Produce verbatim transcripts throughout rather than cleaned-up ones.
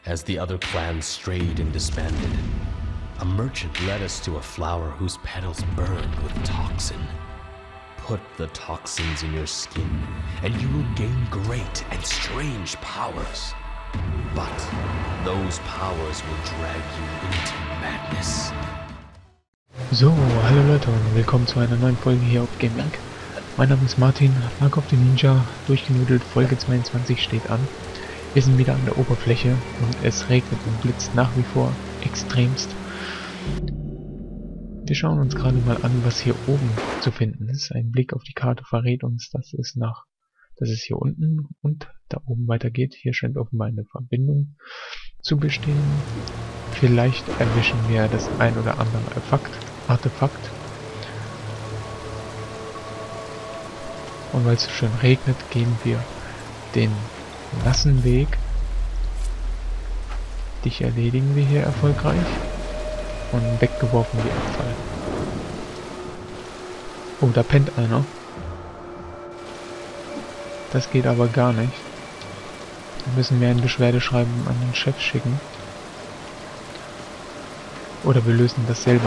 as the other clans strayed and disbanded, a merchant led us to a flower whose petals burned with toxin. Put the toxins in your skin, and you will gain great and strange powers. But those powers will drag you into madness. So, hallo Leute und willkommen zu einer neuen Folge hier auf GameLink. Mein Name ist Martin, Mark of the Ninja, durchgenudelt, Folge zweiundzwanzig steht an. Wir sind wieder an der Oberfläche und es regnet und blitzt nach wie vor extremst. Wir schauen uns gerade mal an, was hier oben zu finden ist. Ein Blick auf die Karte verrät uns, dass es nach, dass es hier unten und da oben weitergeht. Hier scheint offenbar eine Verbindung zu bestehen. Vielleicht erwischen wir das ein oder andere Artefakt. Artefakt. Und weil es so schön regnet, gehen wir den nassen Weg. Dich erledigen wir hier erfolgreich. Und weggeworfen wie Abfall. Oh, da pennt einer. Das geht aber gar nicht. Da müssen wir ein Beschwerdeschreiben an den Chef schicken. Oder wir lösen das selber.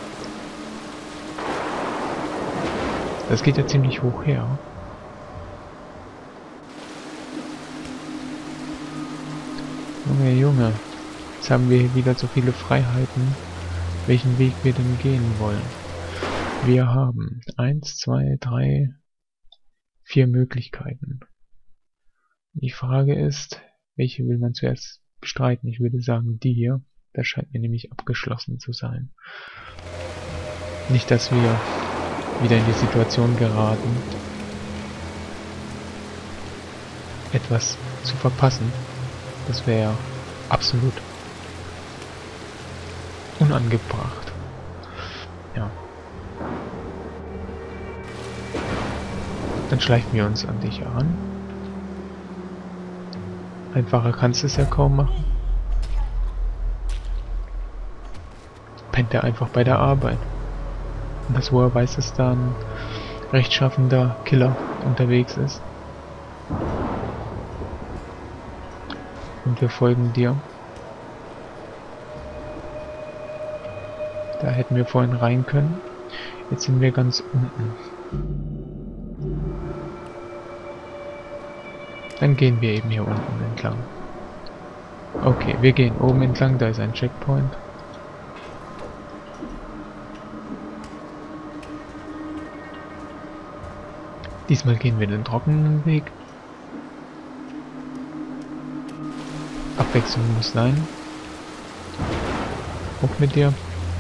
Das geht ja ziemlich hoch her. Junge, Junge. Jetzt haben wir hier wieder so viele Freiheiten, welchen Weg wir denn gehen wollen. Wir haben eins, zwei, drei, vier Möglichkeiten. Die Frage ist, welche will man zuerst bestreiten? Ich würde sagen, die hier. Das scheint mir nämlich abgeschlossen zu sein. Nicht, dass wir wieder in die Situation geraten, etwas zu verpassen. Das wäre absolut unangebracht. Ja. Dann schleichen wir uns an dich heran. Einfacher kannst du es ja kaum machen. Pennt er einfach bei der Arbeit. Und das, wo er weiß, dass da ein rechtschaffender Killer unterwegs ist. Und wir folgen dir. Da hätten wir vorhin rein können. Jetzt sind wir ganz unten. Dann gehen wir eben hier unten entlang. Okay, wir gehen oben entlang. Da ist ein Checkpoint. Diesmal gehen wir den trockenen Weg. Abwechslung muss sein. Hoch mit dir.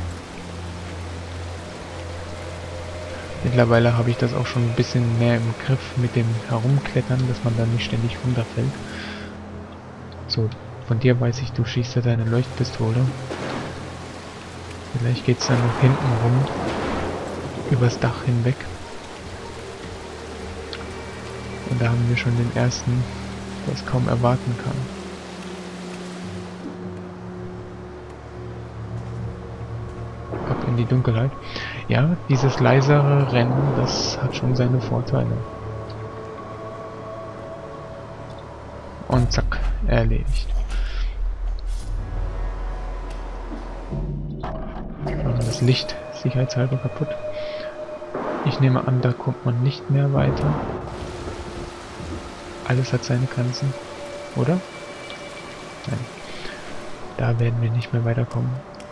Mittlerweile habe ich das auch schon ein bisschen mehr im Griff mit dem Herumklettern, dass man da nicht ständig runterfällt. So, von dir weiß ich, du schießt ja deine Leuchtpistole. Vielleicht geht es dann noch hinten rum, übers Dach hinweg. Und da haben wir schon den ersten, der es kaum erwarten kann. Ab in die Dunkelheit. Ja, dieses leisere Rennen, das hat schon seine Vorteile. Und zack, erledigt. Das Licht sicherheitshalber kaputt. Ich nehme an, da kommt man nicht mehr weiter. Alles hat seine Grenzen, oder? Nein. Da werden wir nicht mehr weiterkommen.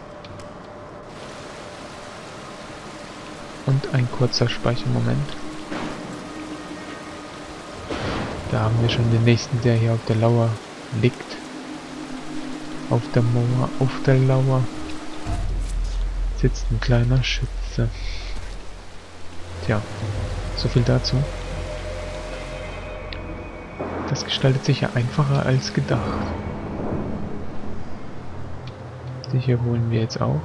Und ein kurzer Speichermoment. Da haben wir schon den nächsten, der hier auf der Lauer liegt. Auf der Mauer, auf der Lauer sitzt ein kleiner Schütze. Tja, so viel dazu. Das gestaltet sich ja einfacher als gedacht. Sicher holen wir jetzt auch.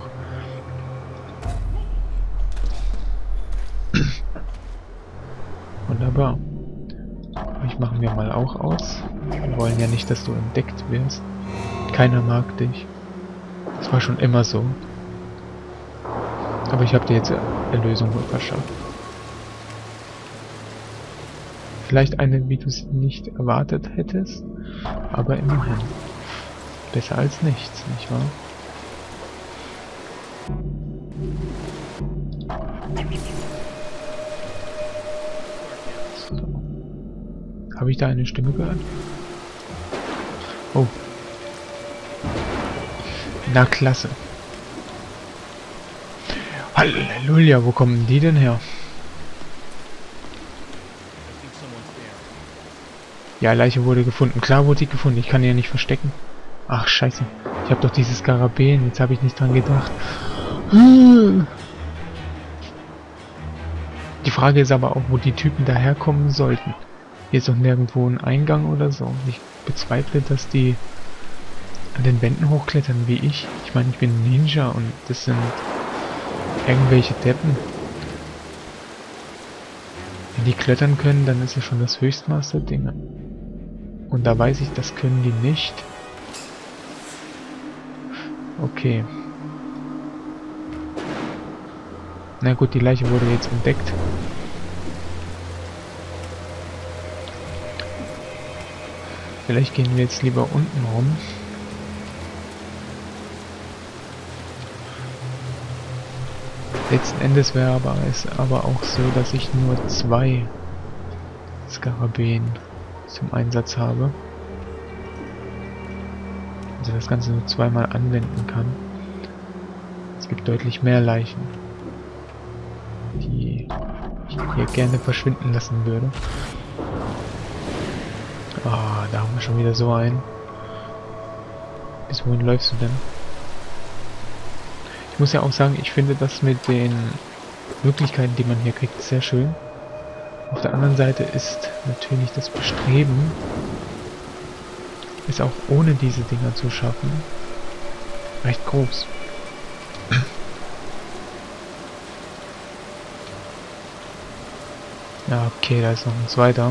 Wunderbar. Euch machen wir mal auch aus. Wir wollen ja nicht, dass du entdeckt wirst. Keiner mag dich. Das war schon immer so. Aber ich habe dir jetzt Erlösung verschafft. Vielleicht eine, wie du es nicht erwartet hättest, aber immerhin. Besser als nichts, nicht wahr? So. Habe ich da eine Stimme gehört? Oh. Na klasse. Halleluja, wo kommen die denn her? Ja, Leiche wurde gefunden. Klar wurde die gefunden. Ich kann die ja nicht verstecken. Ach, scheiße. Ich habe doch dieses Skarabäen. Jetzt habe ich nicht dran gedacht. Die Frage ist aber auch, wo die Typen daherkommen sollten. Hier ist doch nirgendwo ein Eingang oder so. Ich bezweifle, dass die an den Wänden hochklettern wie ich. Ich meine, ich bin ein Ninja und das sind irgendwelche Deppen. Wenn die klettern können, dann ist ja schon das Höchstmaß der Dinge. Und da weiß ich, das können die nicht. Okay. Na gut, die Leiche wurde jetzt entdeckt. Vielleicht gehen wir jetzt lieber unten rum. Letzten Endes wäre aber es aber auch so, dass ich nur zwei Skarabäen zum Einsatz habe. Also das Ganze nur zweimal anwenden kann. Es gibt deutlich mehr Leichen, die ich hier gerne verschwinden lassen würde. Ah, da haben wir schon wieder so einen. Bis wohin läufst du denn? Ich muss ja auch sagen, ich finde das mit den Möglichkeiten, die man hier kriegt, sehr schön. Auf der anderen Seite ist natürlich das Bestreben, es auch ohne diese Dinger zu schaffen, recht groß. Ja, okay, da ist noch ein zweiter.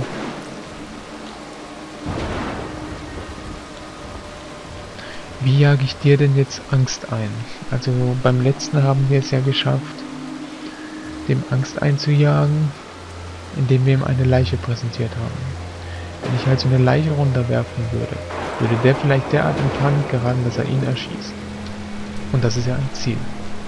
Wie jage ich dir denn jetzt Angst ein? Also beim letzten haben wir es ja geschafft, dem Angst einzujagen, indem wir ihm eine Leiche präsentiert haben. Wenn ich halt so eine Leiche runterwerfen würde, würde der vielleicht derart in Panik geraten, dass er ihn erschießt. Und das ist ja ein Ziel.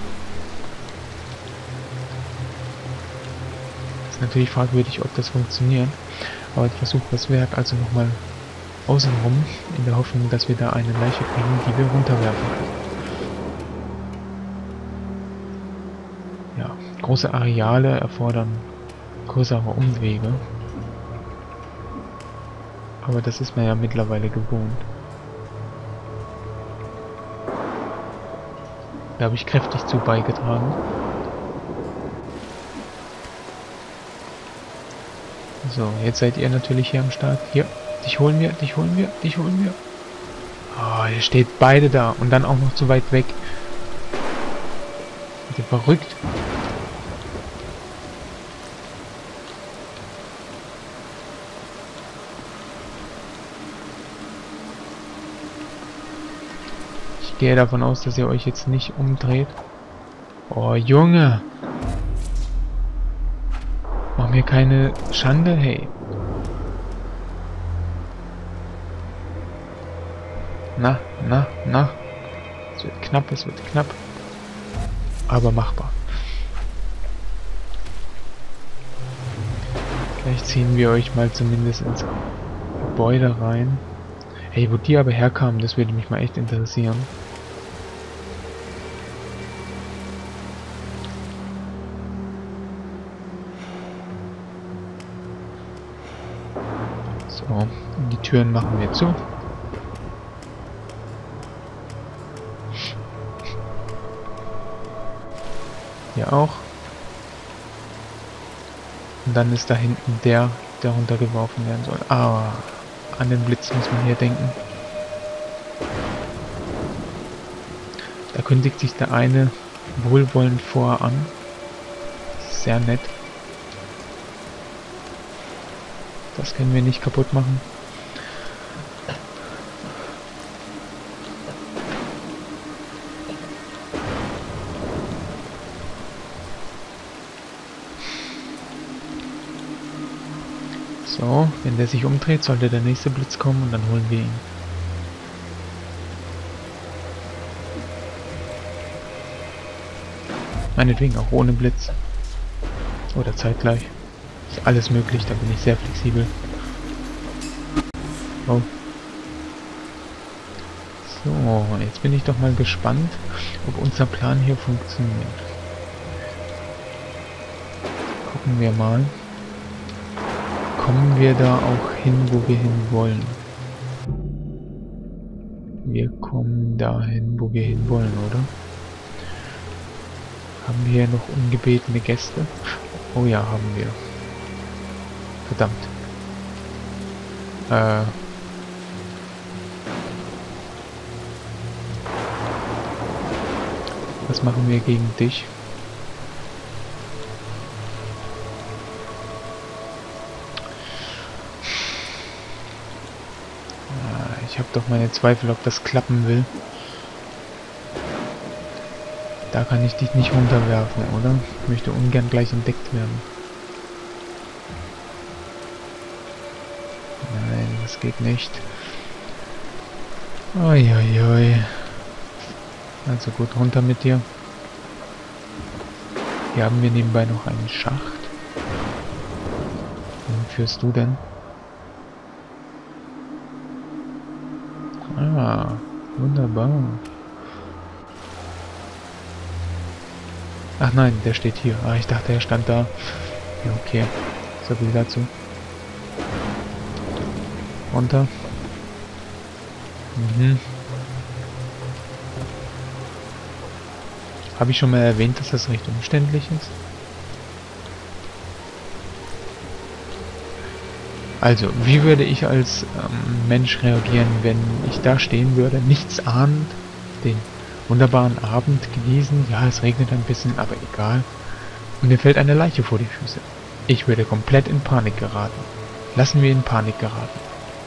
Das ist natürlich fragwürdig, ob das funktioniert, aber ein Versuch was wert, also nochmal außenrum, in der Hoffnung, dass wir da eine Leiche kriegen, die wir runterwerfen können. Ja, große Areale erfordern größere Umwege. Aber das ist man ja mittlerweile gewohnt. Da habe ich kräftig zu beigetragen. So, jetzt seid ihr natürlich hier am Start. Hier. Dich holen wir, dich holen wir, dich holen wir. Oh, hier steht beide da und dann auch noch zu weit weg. Seid ihr verrückt? Ich gehe davon aus, dass ihr euch jetzt nicht umdreht. Oh, Junge! Mach mir keine Schande, hey. Na, na, na. Es wird knapp, es wird knapp. Aber machbar. Vielleicht ziehen wir euch mal zumindest ins Gebäude rein. Hey, wo die aber herkamen, das würde mich mal echt interessieren. So, die Türen machen wir zu. Hier auch. Und dann ist da hinten der, der runtergeworfen werden soll. Ah, an den Blitz muss man hier denken. Da kündigt sich der eine wohlwollend vor an. Sehr nett. Das können wir nicht kaputt machen. So, wenn der sich umdreht, sollte der nächste Blitz kommen und dann holen wir ihn. Meinetwegen auch ohne Blitz. Oder zeitgleich. Ist alles möglich, da bin ich sehr flexibel. Oh. So, jetzt bin ich doch mal gespannt, ob unser Plan hier funktioniert. Gucken wir mal. Kommen wir da auch hin, wo wir hin wollen? Wir kommen dahin, wo wir hin wollen, oder? Haben wir hier noch ungebetene Gäste? Oh ja, haben wir. Verdammt. Äh... Was machen wir gegen dich? Ich habe doch meine Zweifel, ob das klappen will. Da kann ich dich nicht runterwerfen, oder? Ich möchte ungern gleich entdeckt werden. Nein, das geht nicht. Uiuiui. Also gut, runter mit dir. Hier haben wir nebenbei noch einen Schacht. Wohin führst du denn? Ah, wunderbar. Ach nein, der steht hier. Ah, ich dachte, er stand da. Ja, okay. So viel dazu. Runter. Mhm. Habe ich schon mal erwähnt, dass das recht umständlich ist? Also, wie würde ich als ähm, Mensch reagieren, wenn ich da stehen würde, nichts ahnend, den wunderbaren Abend genießen? Ja, es regnet ein bisschen, aber egal. Und mir fällt eine Leiche vor die Füße. Ich würde komplett in Panik geraten. Lassen wir in Panik geraten.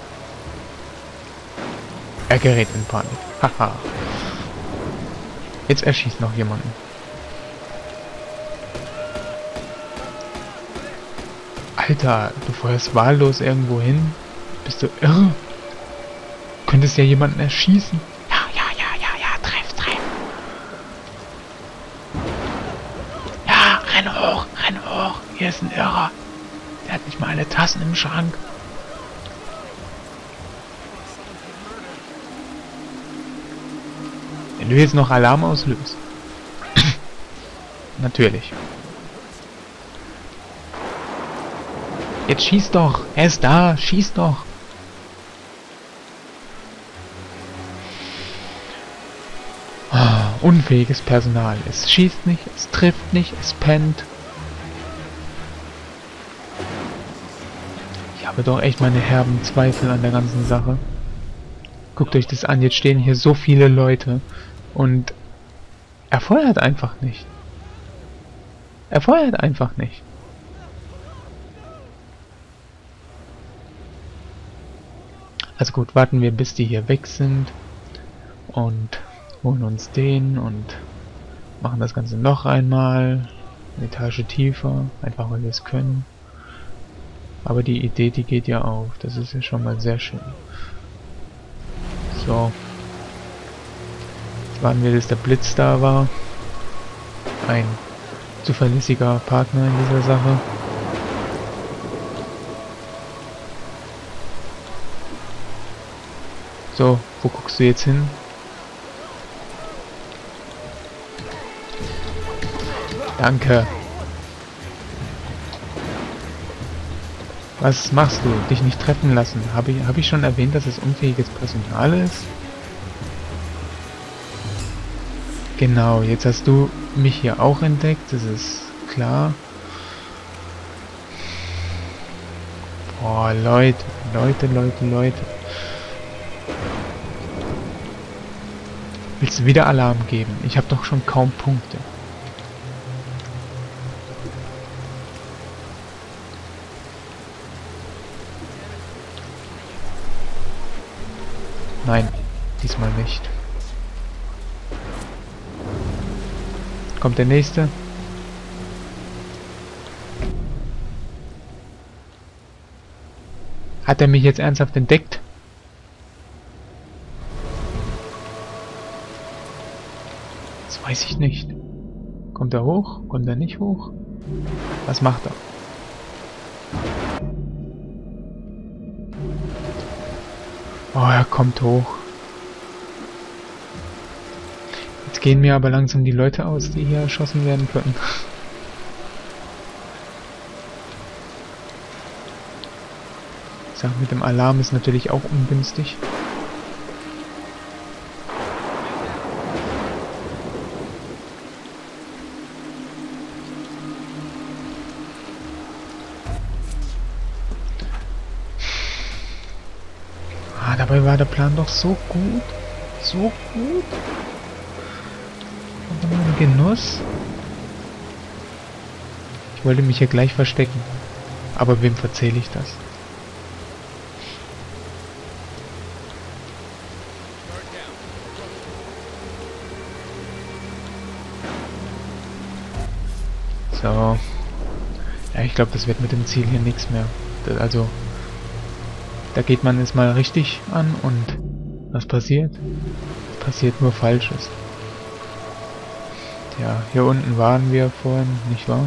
Er gerät in Panik. Haha. Jetzt erschießt noch jemanden. Alter, du feuerst wahllos irgendwo hin? Bist du irre? Könntest ja jemanden erschießen. Ja, ja, ja, ja, ja, treff, treff. Ja, renn hoch, renn hoch. Hier ist ein Irrer. Der hat nicht mal alle Tassen im Schrank. Wenn du jetzt noch Alarm auslöst. Natürlich. Jetzt schieß doch! Er ist da! Schieß doch! Ah, unfähiges Personal. Es schießt nicht, es trifft nicht, es pennt. Ich habe doch echt meine herben Zweifel an der ganzen Sache. Guckt euch das an, jetzt stehen hier so viele Leute und er feuert einfach nicht. Er feuert einfach nicht. Also gut, warten wir, bis die hier weg sind und holen uns den und machen das Ganze noch einmal eine Etage tiefer, einfach weil wir es können. Aber die Idee, die geht ja auf, das ist ja schon mal sehr schön. So. Jetzt warten wir, bis der Blitz da war. Ein zuverlässiger Partner in dieser Sache. So, wo guckst du jetzt hin? Danke. Was machst du? Dich nicht treffen lassen. Habe ich, hab ich schon erwähnt, dass es unfähiges Personal ist? Genau, jetzt hast du mich hier auch entdeckt, das ist klar. Boah, Leute, Leute, Leute, Leute. Willst du wieder Alarm geben? Ich habe doch schon kaum Punkte. Nein, diesmal nicht. Kommt der nächste? Hat er mich jetzt ernsthaft entdeckt? Das weiß ich nicht. Kommt er hoch? Kommt er nicht hoch? Was macht er? Oh, er kommt hoch. Jetzt gehen mir aber langsam die Leute aus, die hier erschossen werden können. Die Sache mit dem Alarm ist natürlich auch ungünstig. Ah, dabei war der Plan doch so gut. So gut. Und ein Genuss. Ich wollte mich hier gleich verstecken. Aber wem erzähle ich das? So. Ja, ich glaube, das wird mit dem Ziel hier nichts mehr. Das, also, da geht man es mal richtig an und was passiert? Es passiert nur Falsches. Ja, hier unten waren wir vorhin, nicht wahr?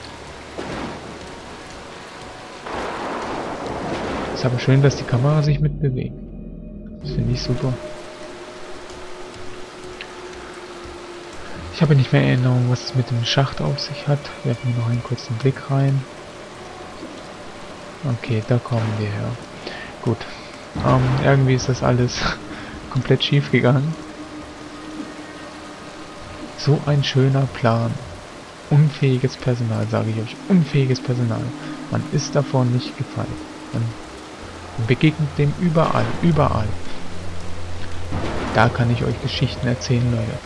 Ist aber schön, dass die Kamera sich mitbewegt. Das finde ich super. Ich habe nicht mehr Erinnerung, was es mit dem Schacht auf sich hat. Werfen wir noch einen kurzen Blick rein. Okay, da kommen wir her. Gut. Ähm, irgendwie ist das alles komplett schief gegangen. So ein schöner Plan. Unfähiges Personal, sage ich euch. Unfähiges Personal. Man ist davor nicht gefeit. Man begegnet dem überall, überall. Da kann ich euch Geschichten erzählen, Leute.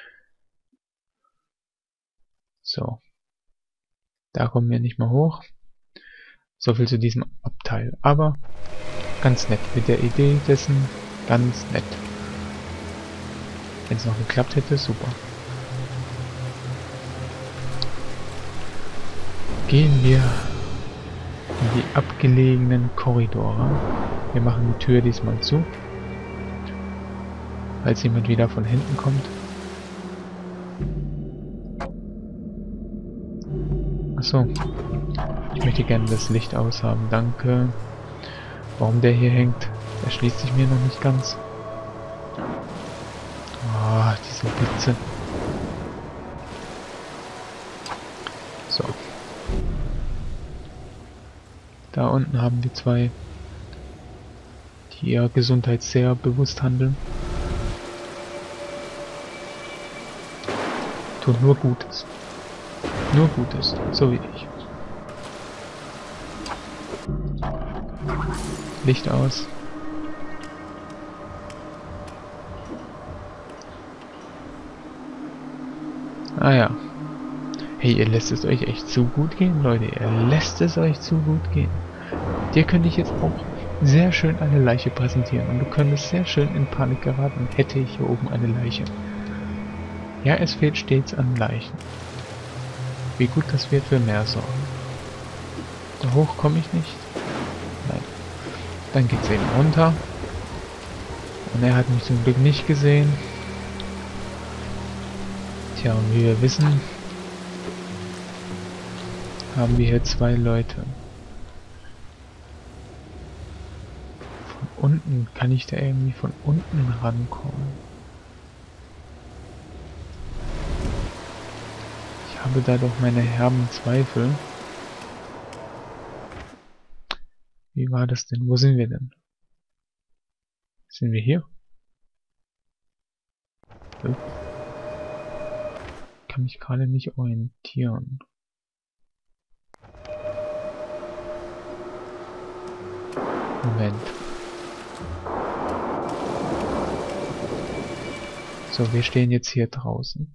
So. Da kommen wir nicht mehr hoch. So viel zu diesem Abteil. Aber ganz nett. Mit der Idee dessen ganz nett. Wenn es noch geklappt hätte, super. Gehen wir in die abgelegenen Korridore. Wir machen die Tür diesmal zu. Falls jemand wieder von hinten kommt. Achso. Ich möchte gerne das Licht aushaben. Danke. Warum der hier hängt, erschließt sich mir noch nicht ganz. Ah, oh, diese Blitze. So. Da unten haben wir zwei, die ihrer Gesundheit sehr bewusst handeln. Tun nur Gutes. Nur Gutes, so wie ich. Licht aus. Ah ja. Hey, ihr lässt es euch echt zu gut gehen, Leute. Ihr lässt es euch zu gut gehen. Dir könnte ich jetzt auch sehr schön eine Leiche präsentieren. Und du könntest sehr schön in Panik geraten, hätte ich hier oben eine Leiche. Ja, es fehlt stets an Leichen. Wie gut, dass wir für mehr sorgen. Da hoch komme ich nicht. Nein. Dann geht's eben runter. Und er hat mich zum Glück nicht gesehen. Tja, und wie wir wissen, haben wir hier zwei Leute. Von unten, kann ich da irgendwie von unten rankommen? Ich habe da doch meine herben Zweifel. Wie war das denn? Wo sind wir denn? Sind wir hier? Ich kann mich gerade nicht orientieren. Moment. So, wir stehen jetzt hier draußen.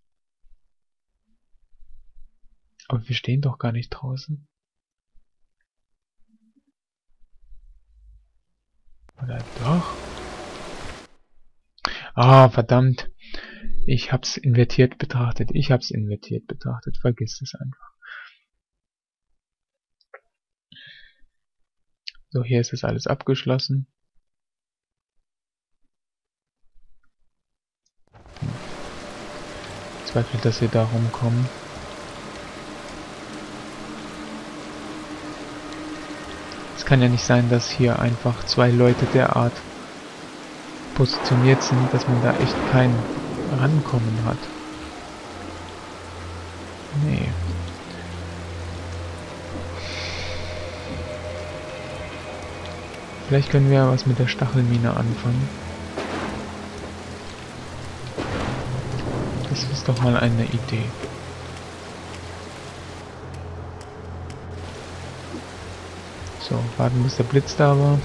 Aber wir stehen doch gar nicht draußen. Oder doch? Ah, verdammt. Ich hab's invertiert betrachtet. Ich hab's invertiert betrachtet. Vergiss es einfach. So, hier ist es alles abgeschlossen. bezweifle, dass wir da rumkommen. Es kann ja nicht sein, dass hier einfach zwei Leute derart positioniert sind, dass man da echt kein Rankommen hat. Nee. Vielleicht können wir ja was mit der Stachelmine anfangen. Das ist doch mal eine Idee. So, warten bis der Blitz da war.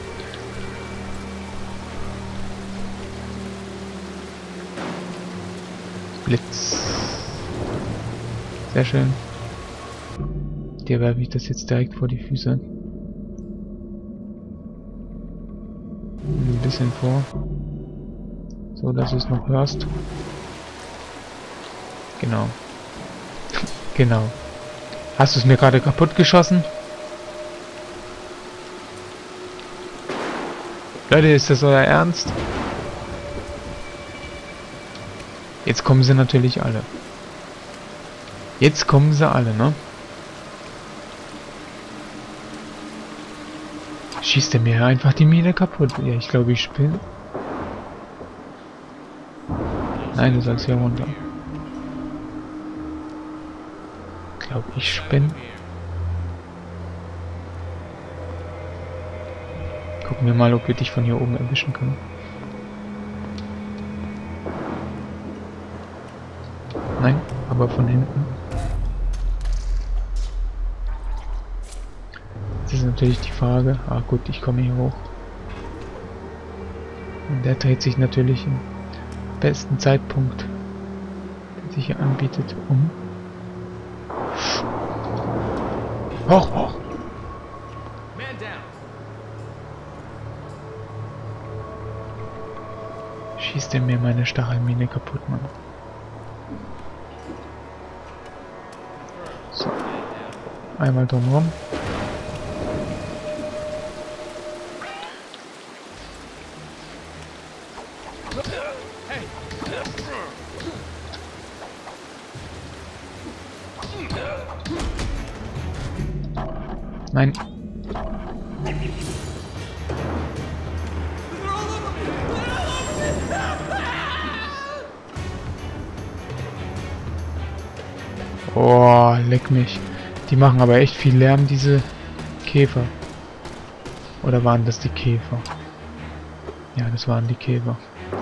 Blitz. Sehr schön. Dir werfe ich das jetzt direkt vor die Füße. Ein bisschen vor. So, dass du es noch hörst. Genau. Genau. Hast du es mir gerade kaputt geschossen? Leute, ist das euer Ernst? Jetzt kommen sie natürlich alle. Jetzt kommen sie alle, ne? Schießt er mir einfach die Mine kaputt? Ja, ich glaube, ich spinne. Nein, du sollst hier runter. Ich glaube, ich spinne. Gucken wir mal, ob wir dich von hier oben erwischen können. Nein, aber von hinten. Jetzt ist natürlich die Frage. Ah gut, ich komme hier hoch. Und der dreht sich natürlich im besten Zeitpunkt, der sich hier anbietet, um. Hoch, hoch! Schießt er mir meine Stachelmine kaputt, Mann. So. Einmal drumherum. Nein. Oh, leck mich. Die machen aber echt viel Lärm, diese Käfer. Oder waren das die Käfer? Ja, das waren die Käfer.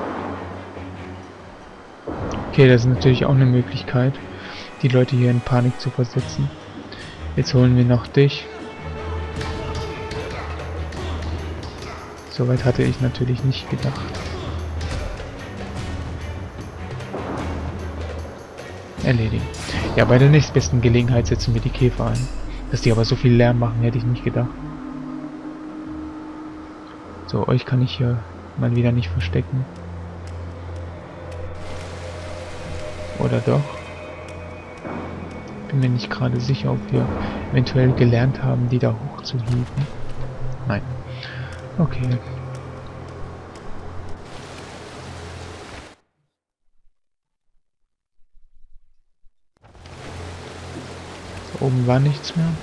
Okay, das ist natürlich auch eine Möglichkeit, die Leute hier in Panik zu versetzen. Jetzt holen wir noch dich. Soweit hatte ich natürlich nicht gedacht. Erledigen. Ja, bei der nächstbesten Gelegenheit setzen wir die Käfer ein. Dass die aber so viel Lärm machen, hätte ich nicht gedacht. So, euch kann ich hier mal wieder nicht verstecken. Oder doch? Bin mir nicht gerade sicher, ob wir eventuell gelernt haben, die da hochzuhieven. Nein. Okay. Da oben war nichts mehr.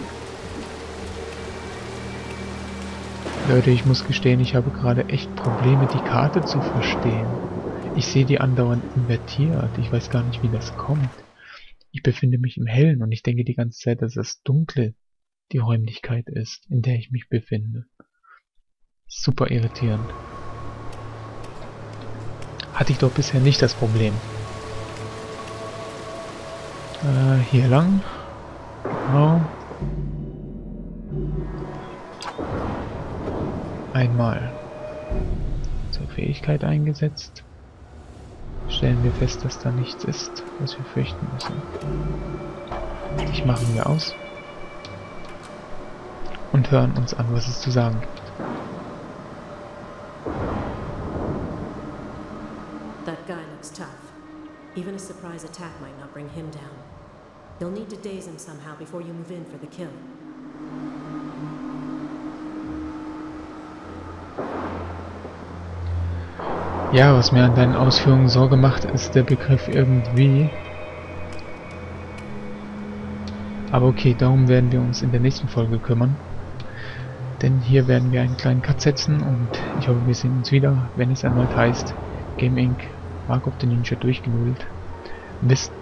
Leute, ich muss gestehen, ich habe gerade echt Probleme, die Karte zu verstehen. Ich sehe die andauernd invertiert. Ich weiß gar nicht, wie das kommt. Ich befinde mich im Hellen und ich denke die ganze Zeit, dass das Dunkle die Räumlichkeit ist, in der ich mich befinde. Super irritierend. Hatte ich doch bisher nicht das Problem. Äh, hier lang. Genau. Einmal zur Fähigkeit eingesetzt. Stellen wir fest, dass da nichts ist, was wir fürchten müssen. Dich machen wir aus. Und hören uns an, was es zu sagen gibt. That guy looks tough. Even a surprise attack might not bring him down. You'll need to daze him somehow before you move in for the kill. Ja, was mir an deinen Ausführungen Sorge macht, ist der Begriff irgendwie. Aber okay, darum werden wir uns in der nächsten Folge kümmern. Denn hier werden wir einen kleinen Cut setzen und ich hoffe, wir sehen uns wieder, wenn es erneut heißt Game Incorporated. Mark of the Ninja durchgenudelt. Bis